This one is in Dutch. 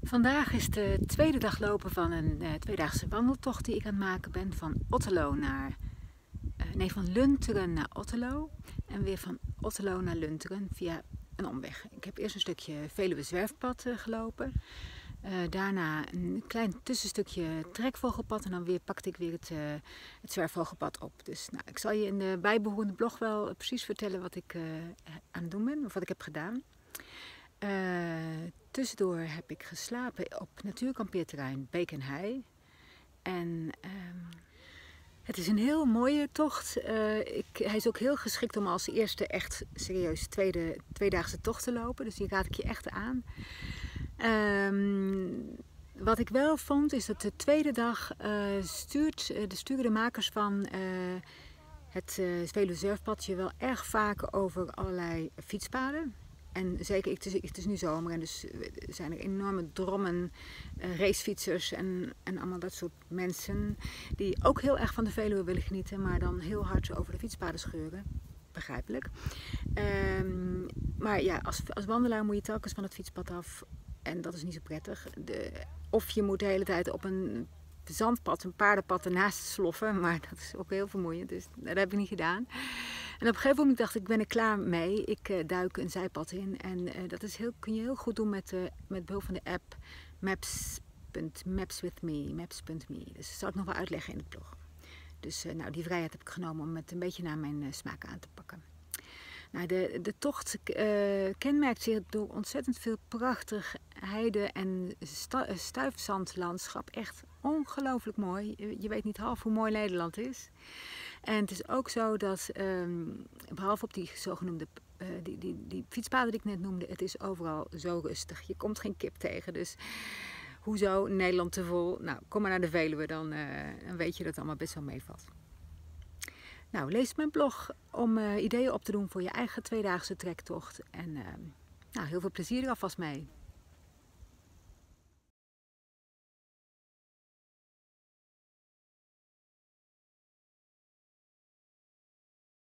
Vandaag is de tweede dag lopen van een tweedaagse wandeltocht die ik aan het maken ben van Otterlo naar, van Lunteren naar Otterlo en weer van Otterlo naar Lunteren via een omweg. Ik heb eerst een stukje Veluwe zwerfpad gelopen, daarna een klein tussenstukje trekvogelpad en dan pakte ik weer het zwerfvogelpad op. Dus nou, ik zal je in de bijbehorende blog wel precies vertellen wat ik aan het doen ben of wat ik heb gedaan. Tussendoor heb ik geslapen op natuurkampeerterrein Beek en Hei. En het is een heel mooie tocht. Hij is ook heel geschikt om als eerste echt serieus tweedaagse tocht te lopen. Dus die raad ik je echt aan. Wat ik wel vond is dat de tweede dag sturen de makers van het Veluwe zwerfpad je wel erg vaak over allerlei fietspaden. En zeker, het is nu zomer en dus zijn er enorme drommen racefietsers en allemaal dat soort mensen die ook heel erg van de Veluwe willen genieten, maar dan heel hard over de fietspaden scheuren. Begrijpelijk. Maar ja, als wandelaar moet je telkens van het fietspad af en dat is niet zo prettig. Of je moet de hele tijd op een zandpad, een paardenpad ernaast sloffen, maar dat is ook heel vermoeiend, dus dat heb ik niet gedaan. En op een gegeven moment dacht ik, ben ik klaar mee. Ik duik een zijpad in en dat kun je heel goed doen met behulp van de app Maps.me. Dus dat zal ik nog wel uitleggen in het blog. Dus nou, die vrijheid heb ik genomen om het een beetje naar mijn smaak aan te pakken. Nou, de tocht kenmerkt zich door ontzettend veel prachtig heide- en stuifzandlandschap. Echt ongelooflijk mooi. Je weet niet half hoe mooi Nederland is. En het is ook zo dat, behalve op die zogenoemde die fietspaden die ik net noemde, het is overal zo rustig. Je komt geen kip tegen, dus hoezo Nederland te vol? Nou, kom maar naar de Veluwe, dan weet je dat het allemaal best wel meevalt. Nou, lees mijn blog om ideeën op te doen voor je eigen tweedaagse trektocht. En nou, heel veel plezier er alvast mee.